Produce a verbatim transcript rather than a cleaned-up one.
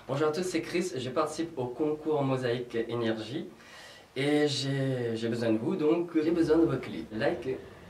Bonjour à tous, c'est Chris, je participe au concours Mosaïque Énergie et j'ai besoin de vous, donc j'ai besoin de vos clips. Like.